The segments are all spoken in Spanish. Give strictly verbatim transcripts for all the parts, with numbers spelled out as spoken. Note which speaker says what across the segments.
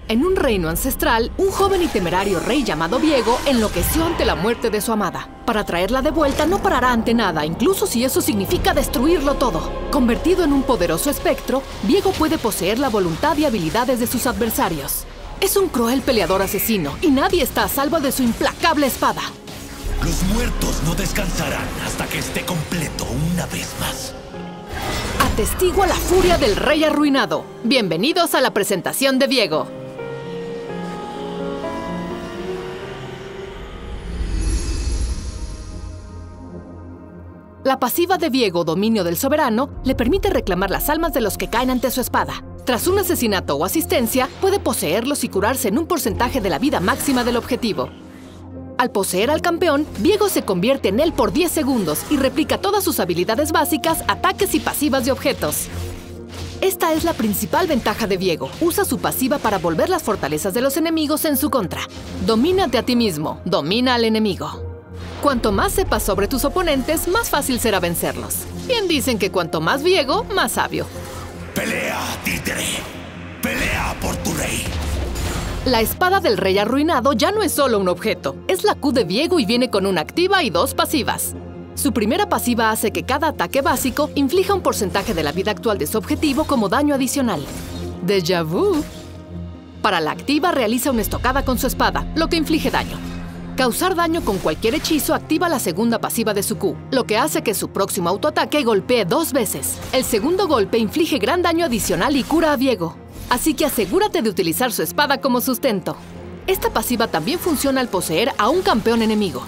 Speaker 1: En un reino ancestral, un joven y temerario rey llamado Viego enloqueció ante la muerte de su amada. Para traerla de vuelta no parará ante nada, incluso si eso significa destruirlo todo. Convertido en un poderoso espectro, Viego puede poseer la voluntad y habilidades de sus adversarios. Es un cruel peleador asesino y nadie está a salvo de su implacable espada.
Speaker 2: Los muertos no descansarán hasta que esté completo una vez más.
Speaker 1: Atestigua la furia del rey arruinado. Bienvenidos a la presentación de Viego. La pasiva de Viego, Dominio del Soberano, le permite reclamar las almas de los que caen ante su espada. Tras un asesinato o asistencia, puede poseerlos y curarse en un porcentaje de la vida máxima del objetivo. Al poseer al campeón, Viego se convierte en él por diez segundos y replica todas sus habilidades básicas, ataques y pasivas de objetos. Esta es la principal ventaja de Viego. Usa su pasiva para volver las fortalezas de los enemigos en su contra. Domínate a ti mismo, domina al enemigo. Cuanto más sepas sobre tus oponentes, más fácil será vencerlos. Bien dicen que cuanto más Viego, más sabio.
Speaker 2: ¡Pelea, títere! ¡Pelea por tu rey!
Speaker 1: La espada del rey arruinado ya no es solo un objeto. Es la Q de Viego y viene con una activa y dos pasivas. Su primera pasiva hace que cada ataque básico inflija un porcentaje de la vida actual de su objetivo como daño adicional. Déjà vu. Para la activa realiza una estocada con su espada, lo que inflige daño. Causar daño con cualquier hechizo activa la segunda pasiva de su Q, lo que hace que su próximo autoataque golpee dos veces. El segundo golpe inflige gran daño adicional y cura a Viego. Así que asegúrate de utilizar su espada como sustento. Esta pasiva también funciona al poseer a un campeón enemigo.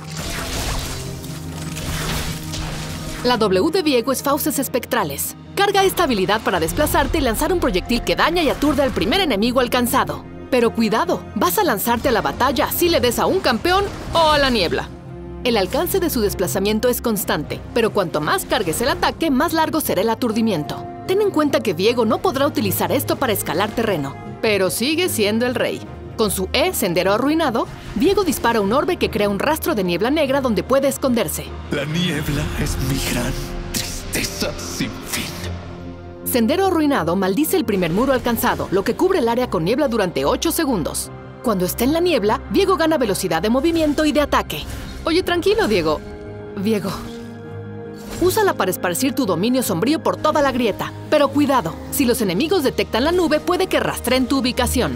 Speaker 1: La W de Viego es Fauces Espectrales. Carga esta habilidad para desplazarte y lanzar un proyectil que daña y aturde al primer enemigo alcanzado. Pero cuidado, vas a lanzarte a la batalla así le des a un campeón o a la niebla. El alcance de su desplazamiento es constante, pero cuanto más cargues el ataque, más largo será el aturdimiento. Ten en cuenta que Viego no podrá utilizar esto para escalar terreno, pero sigue siendo el rey. Con su E, Sendero Arruinado, Viego dispara un orbe que crea un rastro de niebla negra donde puede esconderse.
Speaker 2: La niebla es mi gran tristeza sin fin.
Speaker 1: Sendero Arruinado maldice el primer muro alcanzado, lo que cubre el área con niebla durante ocho segundos. Cuando está en la niebla, Viego gana velocidad de movimiento y de ataque. Oye, tranquilo, Diego. Viego. Úsala para esparcir tu dominio sombrío por toda la grieta. Pero cuidado, si los enemigos detectan la nube, puede que rastreen tu ubicación.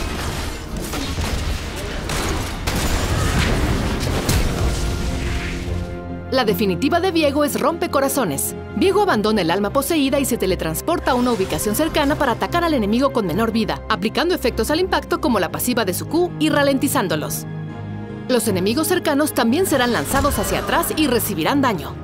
Speaker 1: La definitiva de Viego es Rompecorazones. Viego abandona el alma poseída y se teletransporta a una ubicación cercana para atacar al enemigo con menor vida, aplicando efectos al impacto como la pasiva de su Q y ralentizándolos. Los enemigos cercanos también serán lanzados hacia atrás y recibirán daño.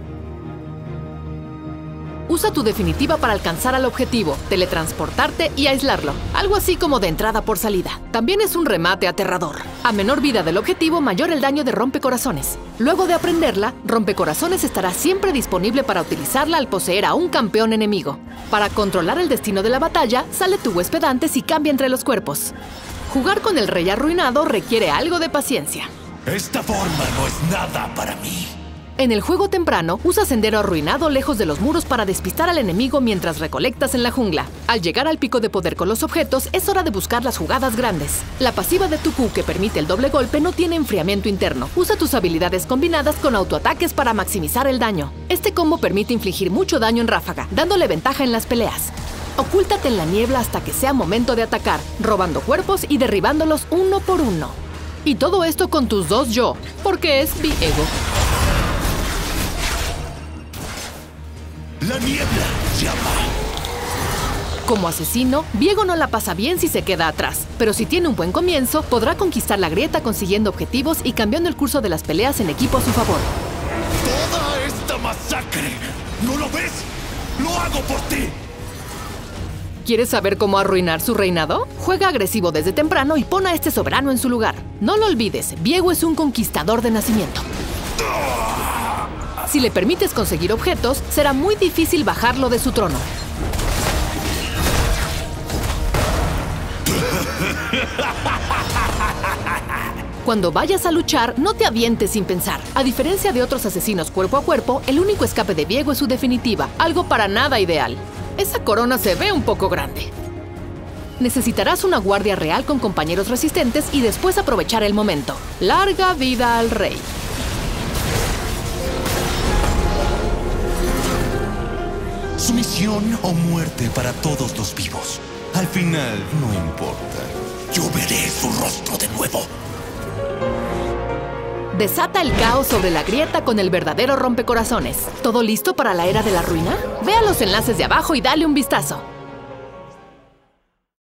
Speaker 1: Usa tu definitiva para alcanzar al objetivo, teletransportarte y aislarlo. Algo así como de entrada por salida. También es un remate aterrador. A menor vida del objetivo, mayor el daño de Rompecorazones. Luego de aprenderla, Rompecorazones estará siempre disponible para utilizarla al poseer a un campeón enemigo. Para controlar el destino de la batalla, sale tu huésped antes y cambia entre los cuerpos. Jugar con el rey arruinado requiere algo de paciencia.
Speaker 2: Esta forma no es nada para mí.
Speaker 1: En el juego temprano, usa Sendero Arruinado lejos de los muros para despistar al enemigo mientras recolectas en la jungla. Al llegar al pico de poder con los objetos, es hora de buscar las jugadas grandes. La pasiva de tu Q, que permite el doble golpe, no tiene enfriamiento interno. Usa tus habilidades combinadas con autoataques para maximizar el daño. Este combo permite infligir mucho daño en ráfaga, dándole ventaja en las peleas. Ocúltate en la niebla hasta que sea momento de atacar, robando cuerpos y derribándolos uno por uno. Y todo esto con tus dos yo, porque es Viego.
Speaker 2: La niebla llama.
Speaker 1: Como asesino, Viego no la pasa bien si se queda atrás, pero si tiene un buen comienzo, podrá conquistar la grieta consiguiendo objetivos y cambiando el curso de las peleas en equipo a su favor.
Speaker 2: ¡Toda esta masacre! ¿No lo ves? ¡Lo hago por ti!
Speaker 1: ¿Quieres saber cómo arruinar su reinado? Juega agresivo desde temprano y pon a este soberano en su lugar. No lo olvides, Viego es un conquistador de nacimiento. Si le permites conseguir objetos, será muy difícil bajarlo de su trono. Cuando vayas a luchar, no te avientes sin pensar. A diferencia de otros asesinos cuerpo a cuerpo, el único escape de Viego es su definitiva, algo para nada ideal. Esa corona se ve un poco grande. Necesitarás una guardia real con compañeros resistentes y después aprovechar el momento. ¡Larga vida al rey!
Speaker 2: Sumisión o muerte para todos los vivos. Al final, no importa. Yo veré su rostro de nuevo.
Speaker 1: Desata el caos sobre la grieta con el verdadero rompecorazones. ¿Todo listo para la Era de la Ruina? Ve a los enlaces de abajo y dale un vistazo.